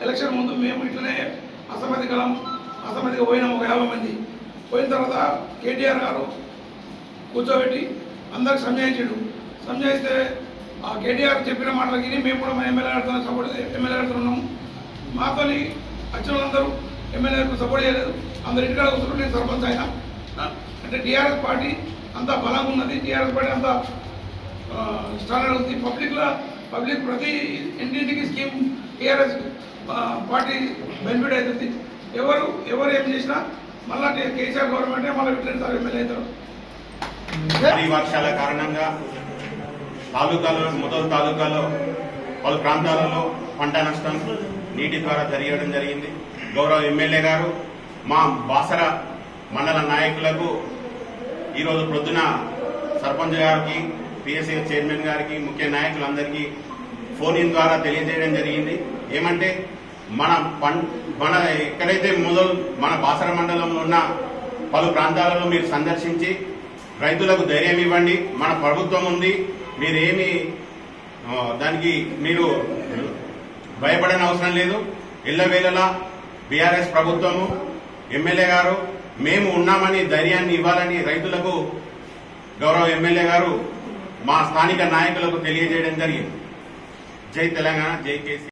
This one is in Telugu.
ఎలక్షన్ ముందు మేము ఇట్లనే అసమ్మతిగా పోయినాము ఒక 50 మంది. పోయిన తర్వాత కేటీఆర్ గారు కూర్చోబెట్టి అందరికి సంజాయిస్తే ఆ కేటీఆర్ చెప్పిన మాటలకి మేము కూడా మా ఎమ్మెల్యే గారితో ఉన్నాము. మాతో వచ్చిన వాళ్ళందరూ ఎమ్మెల్యేలకు సపోర్ట్ చేయలేదు. అందరు ఇంటికాడ కూర్చుంటే నేను సర్పంచ్ అయినా. అంటే టీఆర్ఎస్ పార్టీ అంతా బలంగా ఉన్నది, టీఆర్ఎస్ పార్టీ అంతా స్టాండర్డ్ ఉంది. పబ్లిక్ ప్రతి ఇంటింటికి స్కీమ్ టీఆర్ఎస్ పార్టీ బెనిఫిట్ అవుతుంది. ఎవరు ఏం చేసినా మళ్ళా కేసీఆర్ గవర్నమెంటే మళ్ళీ విట్లేస్తారు ఎమ్మెల్యే అవుతారు. భారీ వర్షాల కారణంగా మొదలు తాలూకాలో పలు ప్రాంతాలలో పంట నష్టం నీటి ద్వారా జరిగింది. గౌరవ ఎమ్మెల్యే గారు మా బాసర మండల నాయకులకు ఈరోజు ప్రొద్దున సర్పంచ్ గారికి, పిఎస్సి చైర్మన్ గారికి, ముఖ్య నాయకులందరికీ ఫోన్ ఇన్ ద్వారా తెలియజేయడం జరిగింది. ఏమంటే మన ఎక్కడైతే మన బాసర మండలంలో ఉన్న పలు ప్రాంతాలలో మీరు సందర్శించి రైతులకు ధైర్యం ఇవ్వండి. మన ప్రభుత్వం ఉంది, మీరేమి దానికి మీరు భయపడని అవసరం లేదు. ఎల్లవేళలా బీఆర్ఎస్ ప్రభుత్వము, ఎమ్మెల్యే గారు మేము ఉన్నామని ధైర్యాన్ని ఇవ్వాలని రైతులకు గౌరవ ఎమ్మెల్యే గారు మా స్థానిక నాయకులకు తెలియజేయడం జరిగింది. జై తెలంగాణ, జై కేసీఆర్.